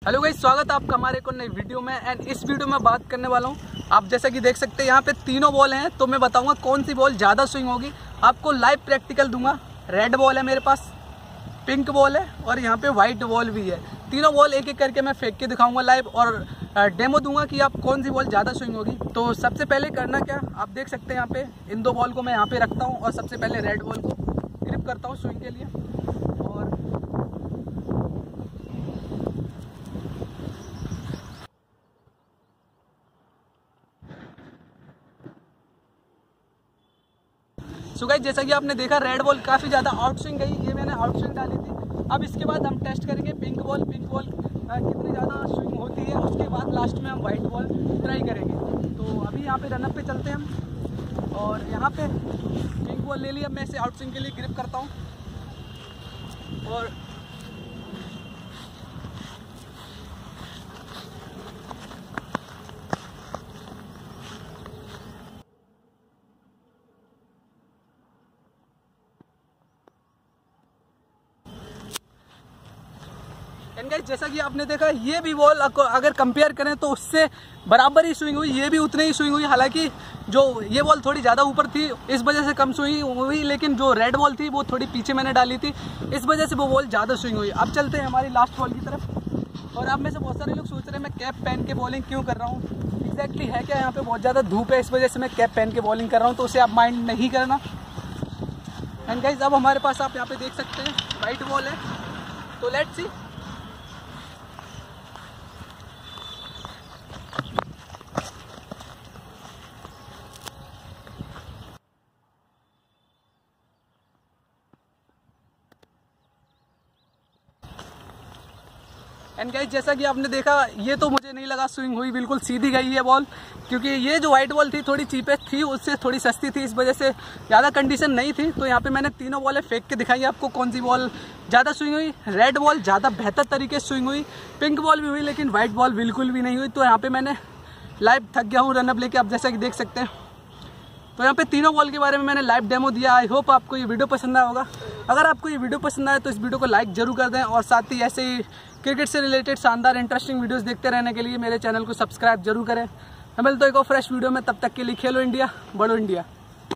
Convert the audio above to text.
Hello guys, स्वागत है आपका हमारे एक और नई वीडियो में। एंड इस वीडियो में बात करने वाला हूँ, आप जैसा कि देख सकते हैं यहाँ पे तीनों बॉल हैं, तो मैं बताऊंगा कौन सी बॉल ज़्यादा स्विंग होगी। आपको लाइव प्रैक्टिकल दूंगा। रेड बॉल है मेरे पास, पिंक बॉल है और यहाँ पे वाइट बॉल भी है। तीनों बॉल एक एक करके मैं फेंक के दिखाऊंगा लाइव और डेमो दूंगा कि आप कौन सी बॉल ज़्यादा स्विंग होगी। तो सबसे पहले करना क्या, आप देख सकते हैं यहाँ पे इन दो बॉल को मैं यहाँ पे रखता हूँ और सबसे पहले रेड बॉल को ग्रिप करता हूँ स्विंग के लिए। और सो गाइस, जैसा कि आपने देखा रेड बॉल काफ़ी ज़्यादा आउट स्विंग गई, ये मैंने आउट स्विंग डाली थी। अब इसके बाद हम टेस्ट करेंगे पिंक बॉल कितनी ज़्यादा स्विंग होती है। उसके बाद लास्ट में हम वाइट बॉल ट्राई करेंगे। तो अभी यहाँ पे रनअप पे चलते हैं हम और यहाँ पे पिंक बॉल ले लिया। मैं इसे आउट स्विंग के लिए ग्रिप करता हूँ और गाइस, जैसा कि आपने देखा ये भी बॉल अगर कंपेयर करें तो उससे बराबर ही स्विंग हुई, ये भी उतने ही स्विंग हुई। हालांकि जो ये बॉल थोड़ी ज़्यादा ऊपर थी इस वजह से कम स्विंग हुई, लेकिन जो रेड बॉल थी वो थोड़ी पीछे मैंने डाली थी, इस वजह से वो बॉल ज़्यादा स्विंग हुई। अब चलते हैं हमारी लास्ट बॉल की तरफ। और अब में से बहुत सारे लोग सोच रहे हैं मैं कैप पहन के बॉलिंग क्यों कर रहा हूँ। एग्जैक्टली है क्या, यहाँ पे बहुत ज़्यादा धूप है, इस वजह से मैं कैप पहन के बॉलिंग कर रहा हूँ, तो उसे आप माइंड नहीं करना। एंड गाइस, अब हमारे पास आप यहाँ पे देख सकते हैं वाइट बॉल है, तो लेट्स सी। एंड गाइस, जैसा कि आपने देखा ये तो मुझे नहीं लगा स्विंग हुई, बिल्कुल सीधी गई है बॉल, क्योंकि ये जो वाइट बॉल थी थोड़ी चीपेस्ट थी, उससे थोड़ी सस्ती थी, इस वजह से ज़्यादा कंडीशन नहीं थी। तो यहाँ पे मैंने तीनों बॉलें फेंक के दिखाई आपको कौन सी बॉल ज़्यादा स्विंग हुई। रेड बॉल ज़्यादा बेहतर तरीके से स्विंग हुई, पिंक बॉल भी हुई, लेकिन वाइट बॉल बिल्कुल भी नहीं हुई। तो यहाँ पर मैंने लाइव थक गया हूँ रनअप लेके, आप जैसा कि देख सकते हैं। तो यहाँ पे तीनों बॉल के बारे में मैंने लाइव डेमो दिया। आई होप आपको ये वीडियो पसंद आया होगा। अगर आपको ये वीडियो पसंद आए तो इस वीडियो को लाइक जरूर कर दें और साथ ही ऐसे ही क्रिकेट से रिलेटेड शानदार इंटरेस्टिंग वीडियोस देखते रहने के लिए मेरे चैनल को सब्सक्राइब जरूर करें। मैं मिलता हूं एक और फ्रेश वीडियो में, तब तक के लिए खेलो इंडिया, बढ़ो इंडिया।